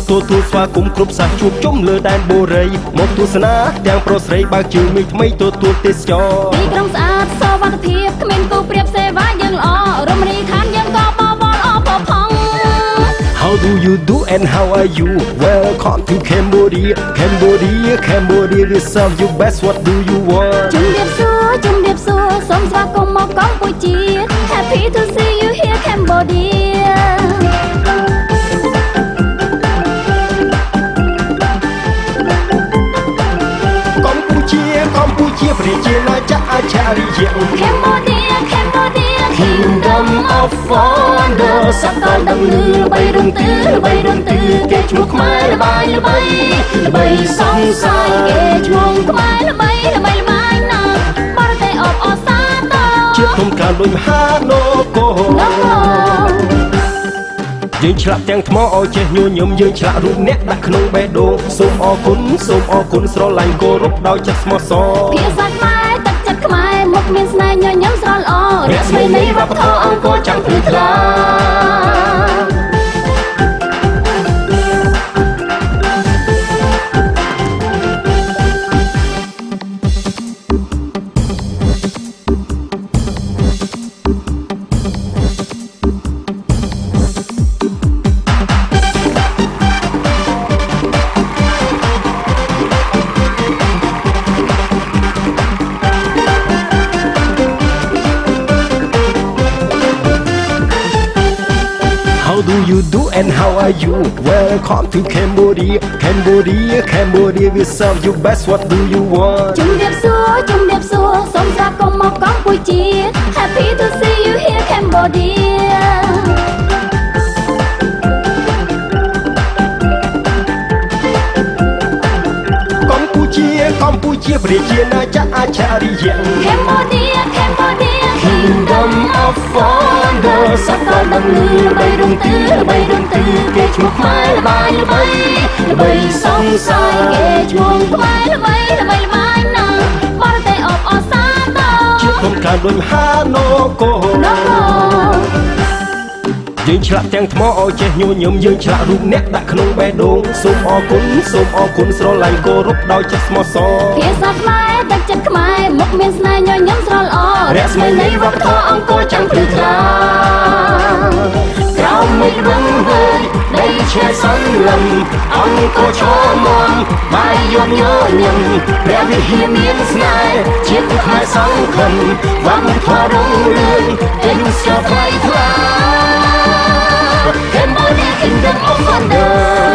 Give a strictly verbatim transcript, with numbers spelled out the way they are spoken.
ទូទូស្វាគមន៍គ្រប់សាសជួបជុំលើដែនបូរីមកទស្សនាទាំងប្រុសស្រីបើកជើងមីថ្មីទទួលទេសចរទីក្រុងស្អាតសុវត្ថិភាពគ្មានគូប្រៀបសេវាយើងល្អរមណីយដ្ឋានយើងក៏បវរអបផង How do you do and how are you Welcome to Cambodia Cambodia Cambodia we serve you best what do you want ជំរាបសួរជំរាបសួរសូមស្វាគមន៍មកកម្ពុជា Happy to see you here Cambodia កម្ពុជាកម្ពុជាប្រជាណាចក្រអច្ឆរិយៈ Cambodia Cambodia Kingdom of Wonder សកលដំណើរបីរំទឺបីរំទឺគេឈ្មោះខ្មែរល្បាយល្បីល្បីសង្ស័យគេឈ្មោះខ្មែរល្បីល្បីល្បាញណាស់បរទេសអបអសាទរជាគុំការលុយមហានគរយើងឆ្លាក់ទាំងថ្មឲ្យចេះញញឹមយើងឆ្លាក់រូបអ្នកដាក់ក្នុងបេះដូងសូមអរគុណសូមអរគុណស្រឡាញ់គោរពដោយចិត្តស្មោះសរភាសាខ្មែរទឹកចិត្តខ្មែរមុខមានស្នេហ៍ញញឹមស្រស់ល្អរស្មីនៃវប្បធម៌អង្គរចាំងភ្លឺថ្លា How do you do and how are you Welcome to Cambodia Cambodia Cambodia we serve you best what do you want ជំរាបសួរជំរាបសួរសូមស្វាគមន៍មកកម្ពុជា Happy to see you here Cambodia កម្ពុជាកម្ពុជាប្រជាណាចក្រអច្ឆរិយៈ Cambodia Cambodia Kingdom of Wonder សកលដំណើរបីរំទឺបីរំទឺគេឈ្មោះខ្មែរល្បាយល្បីល្បីសង្ស័យគេឈ្មោះខ្មែរល្បីល្បីល្បាញណាស់បរទេសអបអសាទរជាគុំការលុយមហានគរយើងឆ្លាក់ទាំងថ្មឲ្យចេះញញឹមយើងឆ្លាក់រូបអ្នកដាក់ក្នុងបេះដូងសូមអរគុណសូមអរគុណស្រឡាញ់គោរពដោយចិត្តស្មោះសរភាសាខ្មែរទឹកចិត្តខ្មែរមុខមានស្នេហ៍ញញឹមស្រស់ល្អរស្មីនៃវប្បធម៌អង្គរចាំងភ្លឺថ្លាក្រោមមេឃវឹងវើយដីឈែសន្លឹមអង្គរឈរមមបាយយប់ញញឹមព្រះវិហារមានស្នេហ៍ជាតិខ្មែរសង្ឃឹមវប្បធម៌រុងរឿងទាំងស្គាល់ថ្លៃថ្លាCambodia Kingdom of Wonder